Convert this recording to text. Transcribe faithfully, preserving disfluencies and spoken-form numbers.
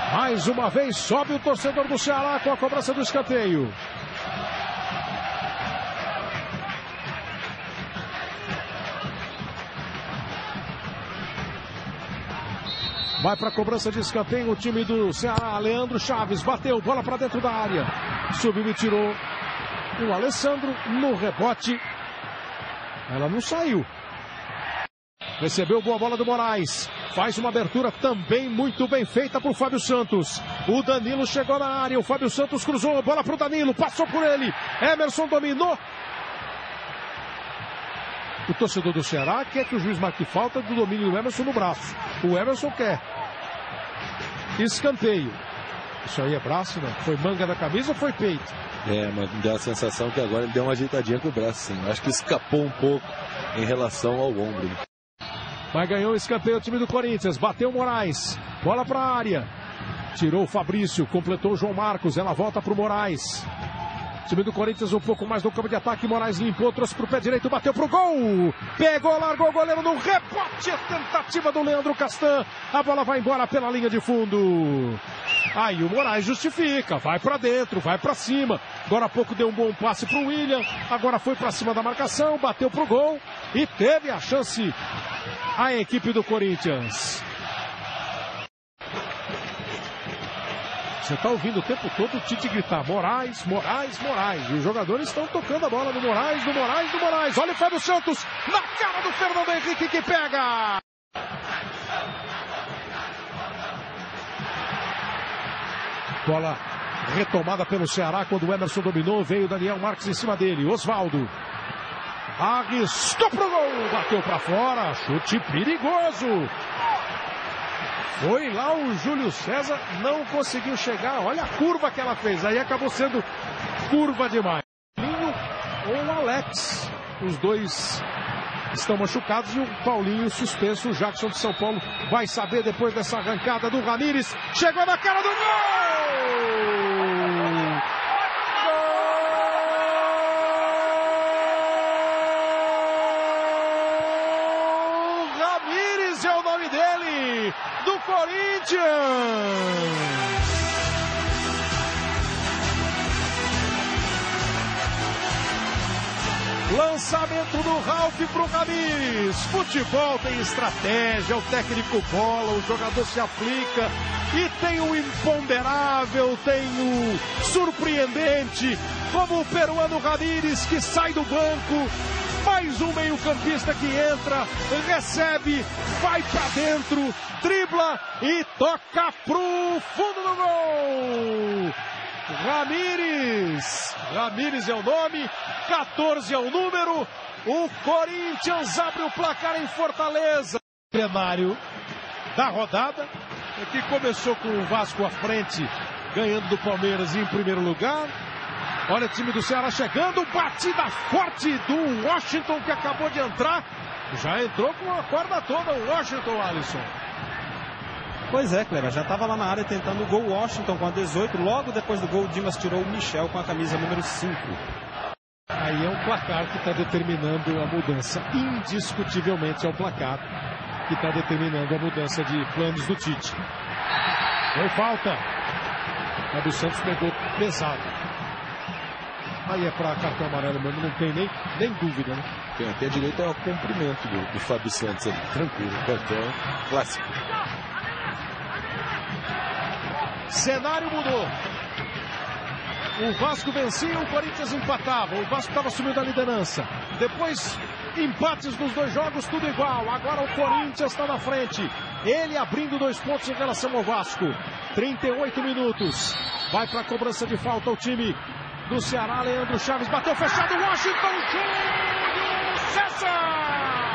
Mais uma vez sobe o torcedor do Ceará com a cobrança do escanteio. Vai para a cobrança de escanteio o time do Ceará. Leandro Chaves bateu, bola para dentro da área. Subiu e tirou o Alessandro no rebote. Ela não saiu. Recebeu boa bola do Moraes. Faz uma abertura também muito bem feita por Fábio Santos. O Danilo chegou na área. O Fábio Santos cruzou. Bola para o Danilo. Passou por ele. Emerson dominou. O torcedor do Ceará quer que o juiz marque falta do domínio do Emerson no braço. O Emerson quer. Escanteio. Isso aí é braço, né? Foi manga da camisa ou foi peito? É, mas me deu a sensação que agora ele deu uma ajeitadinha com o braço, sim. Acho que escapou um pouco em relação ao ombro. Mas ganhou o escanteio o time do Corinthians. Bateu o Moraes. Bola para a área. Tirou o Fabrício. Completou o João Marcos. Ela volta para o Moraes. Time do Corinthians um pouco mais no campo de ataque. Moraes limpou, trouxe para o pé direito, bateu para o gol. Pegou, largou o goleiro no rebote. Tentativa do Leandro Castan. A bola vai embora pela linha de fundo. Aí o Moraes justifica. Vai para dentro, vai para cima. Agora há pouco deu um bom passe para o William. Agora foi para cima da marcação, bateu para o gol. E teve a chance a equipe do Corinthians. Você está ouvindo o tempo todo o Tite gritar Moraes, Moraes, Moraes. E os jogadores estão tocando a bola no Moraes, no Moraes, no Moraes. Olha o Fábio Santos na cara do Fernando Henrique que pega. Bola retomada pelo Ceará quando o Emerson dominou. Veio o Daniel Marques em cima dele. Osvaldo arriscou pro gol. Bateu para fora. Chute perigoso. Foi lá o Júlio César, não conseguiu chegar. Olha a curva que ela fez. Aí acabou sendo curva demais. Paulinho ou o Alex. Os dois estão machucados e o Paulinho suspenso. O Jackson de São Paulo vai saber depois dessa arrancada do Ramires. Chegou na cara do gol! Ramires é o nome dele! Do Corinthians. Lançamento do Ralf pro Ramires. Futebol tem estratégia, o técnico bola, o jogador se aplica e tem o imponderável, tem o surpreendente, como o peruano Ramires que sai do banco. Mais um meio-campista que entra, recebe, vai pra dentro, dribla e toca pro fundo do gol. Ramires, Ramires é o nome, quatorze é o número. O Corinthians abre o placar em Fortaleza. Plenário da rodada, que começou com o Vasco à frente, ganhando do Palmeiras em primeiro lugar. Olha o time do Ceará chegando, batida forte do Washington que acabou de entrar. Já entrou com a corda toda o Washington, Alisson. Pois é, Cleber, já estava lá na área tentando o gol Washington com a dezoito. Logo depois do gol, o Dimas tirou o Michel com a camisa número cinco. Aí é um placar que está determinando a mudança. Indiscutivelmente é o placar que está determinando a mudança de planos do Tite. Foi falta. Fábio Santos pegou pesado. Aí é para cartão amarelo mesmo, não tem nem, nem dúvida, né? Tem até direito ao cumprimento do, do Fábio Santos ali, tranquilo, cartão clássico. Cenário mudou. O Vasco vencia, o Corinthians empatava. O Vasco estava assumindo a liderança. Depois, empates nos dois jogos, tudo igual. Agora o Corinthians está na frente. Ele abrindo dois pontos em relação ao Vasco. trinta e oito minutos. Vai para a cobrança de falta o time do Ceará. Leandro Chaves bateu fechado. Washington Júlio César!